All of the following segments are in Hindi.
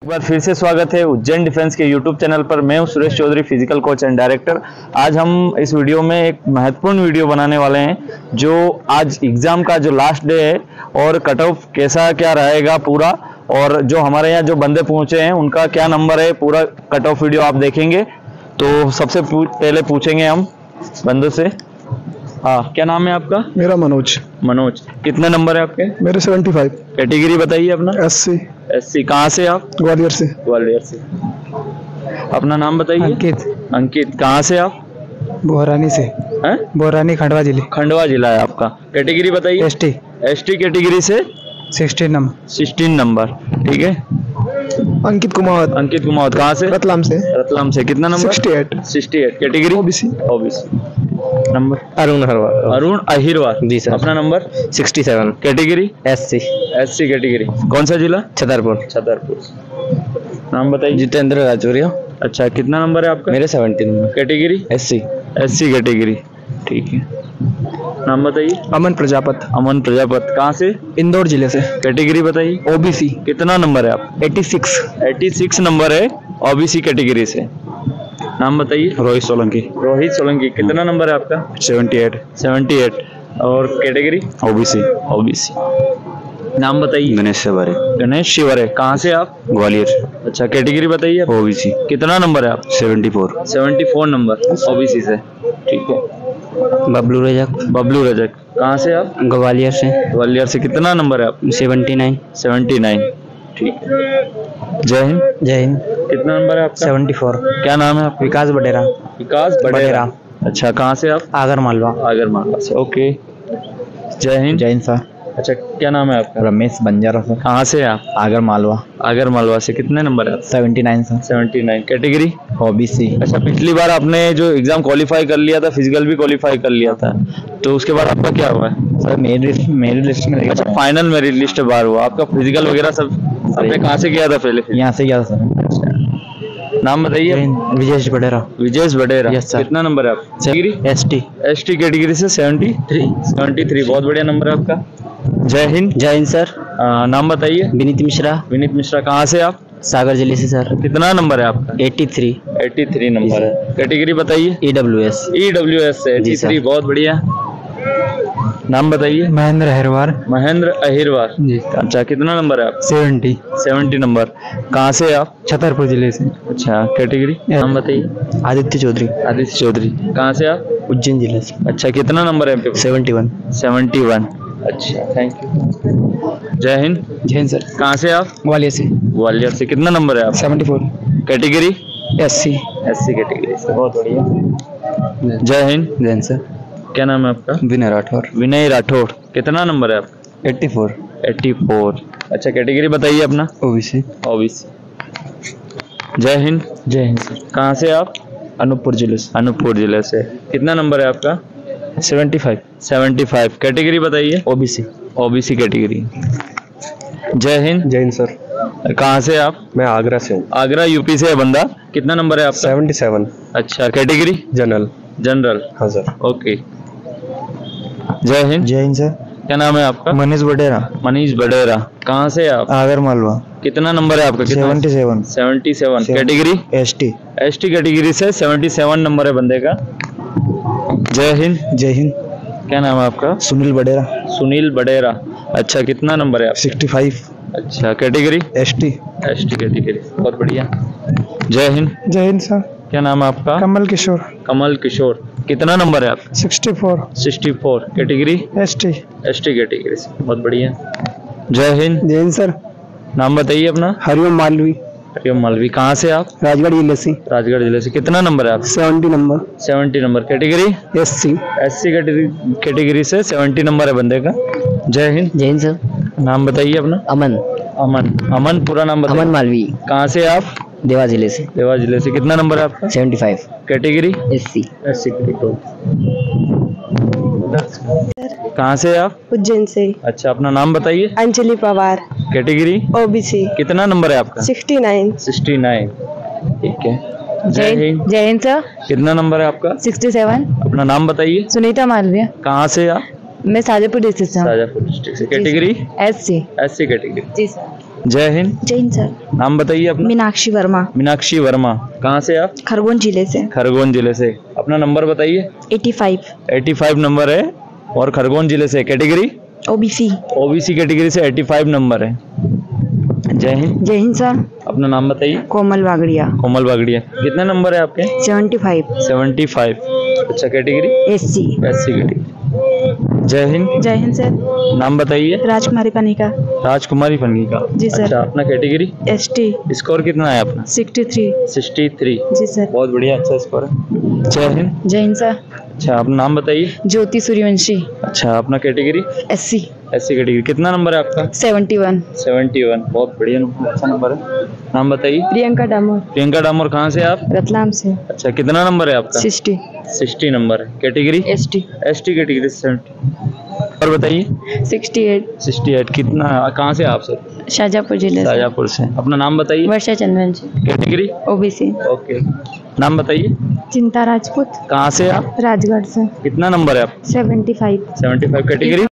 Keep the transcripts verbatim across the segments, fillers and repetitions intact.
एक बार फिर से स्वागत है उज्जैन डिफेंस के यूट्यूब चैनल पर। मैं हूं Suresh Chaudhary, physical coach and director. आज हम इस वीडियो में एक महत्वपूर्ण वीडियो बनाने वाले हैं, जो आज एग्जाम का जो लास्ट डे है और कट ऑफ कैसा क्या रहेगा पूरा, और जो हमारे यहाँ जो बंदे पहुंचे हैं उनका क्या नंबर है, पूरा कट ऑफ वीडियो आप देखेंगे। तो सबसे पहले पूछेंगे हम बंदों से। हाँ, क्या नाम है आपका? मेरा मनोज। मनोज, कितने नंबर है आपके? मेरे पचहत्तर। कैटेगरी बताइए अपना। अस्सी। अस्सी। कहाँ से आप? ग्वालियर से। ग्वालियर से। अपना नाम बताइए। अंकित। अंकित, कहाँ से आप? बोरानी से। हैं? बोरानी खंडवा जिले। खंडवा जिला है आपका। कैटेगरी बताइए। एसटी। एसटी कैटेगरी से सोलह नंबर। सोलह नंबर, ठीक है। अंकित कुमार। अंकित कुमार, कहाँ से? रतलाम से। रतलाम से। कितना नंबर? अड़सठ। अड़सठ। Category OBC. OBC. Number? Arun Ahirwar. Arun Ahirwar. जी सर। अपना नंबर? सड़सठ। कैटेगरी? एससी। SC category. कौन सा जिला? छतरपुर। छतरपुर। नाम बताइए। जितेंद्र राजौरिया। अच्छा, कितना नंबर है आपका? मेरे सत्तर number. Category? SC. SC category, ठीक है। नाम बताइए। अमन प्रजापत। अमन प्रजापत, कहाँ से? इंदौर जिले से। कैटेगरी बताइए। ओबीसी। कितना नंबर है आप? छियासी। छियासी नंबर है, ओबीसी कैटेगरी से। नाम बताइए। रोहित सोलंकी। रोहित सोलंकी, कितना नंबर है आपका? अठहत्तर। अठहत्तर। और कैटेगरी? ओबीसी। ओबीसी। नाम बताइए। गणेश शिवरे। गणेश शिवरे, कहाँ से आप? ग्वालियर। अच्छा, कैटेगरी बताइए। ओबीसी। कितना नंबर है आप? चौहत्तर। चौहत्तर नंबर, ओबीसी से, ठीक है। बबलू रजक। बबलू रजक, कहाँ से आप? ग्वालियर से। ग्वालियर से। कितना नंबर है आप? उन्यासी। उन्यासी, ठीक है। जय हिंद। जय हिंद। कितना नंबर है आपका? चौहत्तर। क्या नाम है आपका? विकास बडेरा। विकास बडेरा। अच्छा, कहाँ से आप? आगर मालवा। आगर मालवा से, ओके। जय हिंद। जय हिंद सर। अच्छा, क्या नाम है आपका? रमेश बंजारा सर। कहाँ से आप? आगर मालवा। आगर मालवा से। कितने नंबर है आप? उन्यासी सर। उन्यासी। कैटेगरी? ओबीसी। अच्छा, पिछली बार आपने जो एग्जाम क्वालिफाई कर लिया था, फिजिकल भी क्वालिफाई कर लिया था, तो उसके बाद आपका क्या हुआ है? सर मेरी मेरी लिस्ट में। अच्छा, फाइनल मेरिट लिस्ट बार हुआ आपका। फिजिकल वगैरह सब आपने कहाँ से किया था पहले? यहाँ से किया था सर। अच्छा, नाम बताइए। विजेश बडेरा। विजेश बडेरा। Yes sir. कितना नंबर है आप? कैटेगरी? एसटी। एसटी कैटेगरी से तिहत्तर। तिहत्तर, बहुत बढ़िया नंबर है आपका। जय हिंद। जय हिंद सर। आ, नाम बताइए। विनीत मिश्रा। विनीत मिश्रा, कहाँ से आप? सागर जिले से सर। कितना नंबर है आपका? तिरासी। तिरासी नंबर है। कैटेगरी बताइए। ईडब्ल्यूएस। ईडब्ल्यूएस से तिरासी, बहुत बढ़िया। नाम बताइए। महेंद्र अहिरवार। महेंद्र अहिरवार जी। अच्छा, कितना नंबर है आप? सत्तर। सत्तर नंबर। कहाँ से आप? छतरपुर जिले से। अच्छा, कैटेगरी? नाम बताइए। आदित्य चौधरी। आदित्य चौधरी, कहाँ से आप? उज्जैन जिले से। अच्छा, कितना नंबर है? इकहत्तर। इकहत्तर। अच्छा, थैंक यू। जय हिंद। जय हिंद सर। कहाँ से आप? ग्वालियर से। ग्वालियर से। कितना नंबर है आप? चौहत्तर। कैटेगरी? एससी। एससी कैटेगरी से, बहुत बढ़िया। जय हिंद। जय हिंद सर। क्या नाम है आपका? विनय राठौर। विनय राठौर, कितना नंबर है आपका? चौरासी। चौरासी। अच्छा, कैटेगरी बताइए अपना। ओबीसी। ओबीसी। जय हिंद। जय हिंद सर। कहाँ से आप? अनूपपुर जिले से। अनूपपुर जिले से। कितना नंबर है आपका? पचहत्तर। पचहत्तर। कैटेगरी बताइए। ओबीसी। OBC category. जय हिंद। जय हिंद सर। कहाँ से आप? मैं आगरा से हूँ। आगरा यूपी से है बंदा। कितना नंबर है आपका? सतहत्तर। अच्छा, कैटेगरी? जनरल। जनरल, हाँ सर। ओके। जय हिंद। जय हिंद सर। क्या नाम है आपका? मनीष बडेरा। मनीष बडेरा, कहाँ से आप? आगर मालवा। कितना नंबर है आपका? सतहत्तर। सतहत्तर। कैटेगरी? एसटी। एसटी कैटेगरी से सतहत्तर नंबर है बंदे का। जय हिंद। जय हिंद। क्या नाम है आपका? सुनील बडेरा। सुनील बडेरा। अच्छा, कितना नंबर है आप? पैंसठ। अच्छा, कैटेगरी? एसटी। एसटी कैटेगरी, बहुत बढ़िया। जय हिंद। जय हिंद सर। क्या नाम है आपका? कमल किशोर। कमल किशोर। कितना नंबर है आपका? चौंसठ। चौंसठ। कैटेगरी? एसटी। एसटी कैटेगरी से, बहुत बढ़िया। जय हिंद। जय हिंद सर। नाम बताइए अपना। हरिओम मालवी। हरिओम मालवी, कहाँ से आप? राजगढ़ जिले से। राजगढ़ जिले से। कितना नंबर है आप? सत्तर नंबर। सत्तर number. Category? SC. SC category category से सत्तर नंबर है बंदे का। जय हिंद। जय हिंद सर। नाम बताइए अपना। अमन। अमन। अमन, पूरा नाम बताइए। अमन मालवी। कहाँ से आप? देवा जिले से। देवा जिले से। कितना नंबर है आपका? पचहत्तर। कैटेगरी? एससी। SC category. कहाँ से आप? उज्जैन से। अच्छा, अपना नाम बताइए। अंजलि पवार। कैटेगरी? ओबीसी। कितना नंबर है आपका? उनहत्तर। उनहत्तर, ठीक है। जय हिंद। जय हिंद सर। कितना नंबर है आपका? सड़सठ। अपना नाम बताइए। सुनीता मालवीय। कहाँ से आप? मैं शाजापुर डिस्ट्रिक्ट से हूँ। शाजापुर डिस्ट्रिक्ट से। कैटेगरी? एससी। SC category. जी सर। जय हिंद। जय हिंद सर। नाम बताइए अपना। मीनाक्षी वर्मा, मीनाक्षी वर्मा। कहाँ से आप? खरगोन जिले से। खरगोन जिले से। अपना नंबर बताइए। पचासी। पचासी नंबर है और खरगोन जिले से। कैटेगरी? ओबीसी। ओबीसी कैटेगरी से पचासी नंबर है। जय हिंद। जय हिंद सर। अपना नाम बताइए। कोमल वागड़िया। कोमल बागड़िया। कितने नंबर है आपके? पचहत्तर। पचहत्तर। अच्छा, कैटेगरी? एससी। SC category. जय हिंद। जय हिंद सर। नाम बताइए। राजकुमारी पनिका। राजकुमारी फंगी का। जी सर। अच्छा, अपना कैटेगरी? एसटी। स्कोर कितना है अपना? तिरसठ। तिरसठ। जी सर। बहुत बढ़िया, अच्छा स्कोर है। जय हिंद। जय हिंद सर। अच्छा, अपना नाम बताइए। ज्योति सूर्यवंशी। अच्छा, अपना कैटेगरी? एससी। SC category. कितना नंबर है आपका? इकहत्तर। इकहत्तर। बहुत बढ़िया नंबर, अच्छा नंबर है। नाम बताइए। प्रियंका डामोर। प्रियंका डामोर। कहाँ से आप? रतलाम से। अच्छा, कितना नंबर है आपका? साठ। साठ नंबर है। कैटेगरी? एसटी। एसटी कैटेगरी से सत्तर। और बताइए। अड़सठ। अड़सठ। कितना, कहाँ से आप सर? शाजापुर जिले से। शाजापुर से। अपना नाम बताइए। Varsha Chandravanshi. Category? OBC. Okay. नाम बताइए। चिंता राजपूत। कहाँ से आप? राजगढ़ से। कितना नंबर है आप? पचहत्तर। पचहत्तर। कैटेगरी?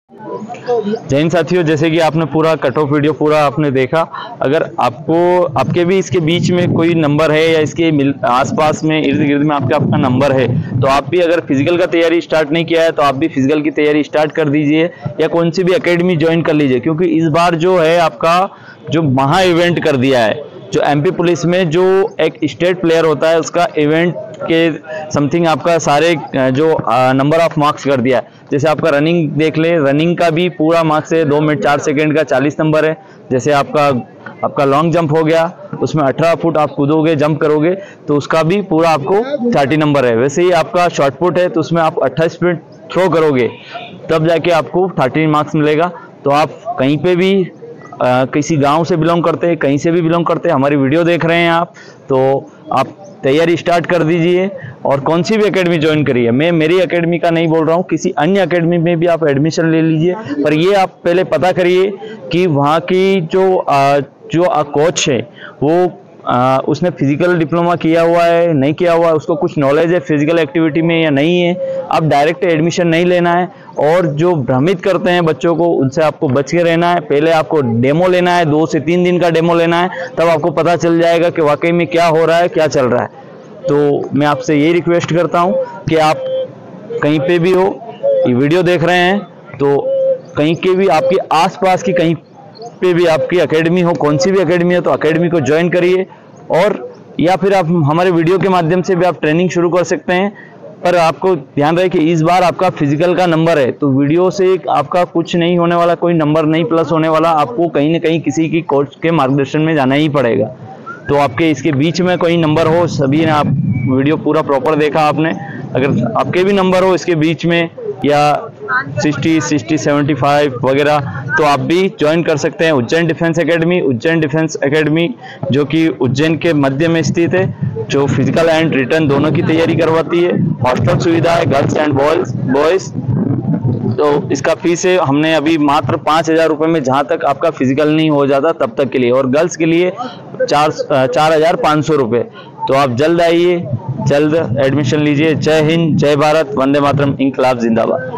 जय हिंद साथियों, जैसे कि आपने पूरा कट ऑफ वीडियो पूरा आपने देखा। अगर आपको आपके भी इसके बीच में कोई नंबर है या इसके मिल आसपास में इर्द गिर्द में आपका आपका नंबर है, तो आप भी अगर फिजिकल का तैयारी स्टार्ट नहीं किया है तो आप भी फिजिकल की तैयारी स्टार्ट कर दीजिए या कौन सी भी एकेडमी ज्वाइन कर लीजिए, क्योंकि इस बार जो है आपका जो महा इवेंट कर दिया है, जो एमपी पुलिस में जो एक स्टेट प्लेयर होता है उसका इवेंट के समथिंग आपका सारे जो नंबर ऑफ मार्क्स कर दिया है। जैसे आपका रनिंग देख ले, रनिंग का भी पूरा मार्क्स है, दो मिनट चार सेकंड का चालीस नंबर है। जैसे आपका आपका लॉन्ग जंप हो गया, उसमें अठारह फुट आप कूदोगे, जंप करोगे तो उसका भी पूरा आपको तीस नंबर है। वैसे ही आपका शॉर्ट पुट है तो उसमें आप अट्ठाईस फीट थ्रो करोगे तब जाके आपको तीस मार्क्स मिलेगा। तो आप कहीं पे भी आ, किसी गांव से बिलोंग करते हैं, कहीं से भी बिलोंग करते हैं, हमारी वीडियो देख रहे हैं आप, तो आप तैयारी स्टार्ट कर दीजिए और कौन सी भी एकेडमी ज्वाइन करिए। मैं मेरी एकेडमी का नहीं बोल रहा हूँ, किसी अन्य एकेडमी में भी आप एडमिशन ले लीजिए, पर ये आप पहले पता करिए कि वहाँ की जो आ, जो कोच है वो आ, उसने फिजिकल डिप्लोमा किया हुआ है, नहीं किया हुआ है, उसको कुछ नॉलेज है फिजिकल एक्टिविटी में या नहीं है। आप डायरेक्ट एडमिशन नहीं लेना है और जो भ्रमित करते हैं बच्चों को उनसे आपको बच के रहना है। पहले आपको डेमो लेना है, दो से तीन दिन का डेमो लेना है, तब आपको पता चल जाएगा कि वाकई में क्या हो रहा है, क्या चल रहा है। तो मैं आपसे यही रिक्वेस्ट करता हूँ कि आप कहीं पे भी हो, ये वीडियो देख रहे हैं तो कहीं के भी आपके आसपास की कहीं पे भी आपकी एकेडमी हो, कौन सी भी एकेडमी हो तो एकेडमी को ज्वाइन करिए, और या फिर आप हमारे वीडियो के माध्यम से भी आप ट्रेनिंग शुरू कर सकते हैं। पर आपको ध्यान रहे कि इस बार आपका फिजिकल का नंबर है तो वीडियो से आपका कुछ नहीं होने वाला, कोई नंबर नहीं प्लस होने वाला, आपको कहीं ना कहीं किसी की कोच के मार्गदर्शन में जाना ही पड़ेगा। तो आपके इसके बीच में कोई नंबर हो, सभी ने आप वीडियो पूरा प्रॉपर देखा आपने, अगर आपके भी नंबर हो इसके बीच में या साठ, साठ, पचहत्तर वगैरह, तो आप भी ज्वाइन कर सकते हैं Ujjain defence academy. Ujjain defence academy जो कि उज्जैन के मध्य में स्थित है, जो फिजिकल एंड रिटर्न दोनों की तैयारी करवाती है। हॉस्टल सुविधा है गर्ल्स एंड बॉयज बॉयज तो इसका फीस है हमने अभी मात्र पाँच हजार रुपये में, जहाँ तक आपका फिजिकल नहीं हो जाता तब तक के लिए, और गर्ल्स के लिए चार चार हजार पाँच सौ रुपये। तो आप जल्द आइए, जल्द एडमिशन लीजिए। जय हिंद, जय भारत, वंदे मातरम, इंकलाब जिंदाबाद।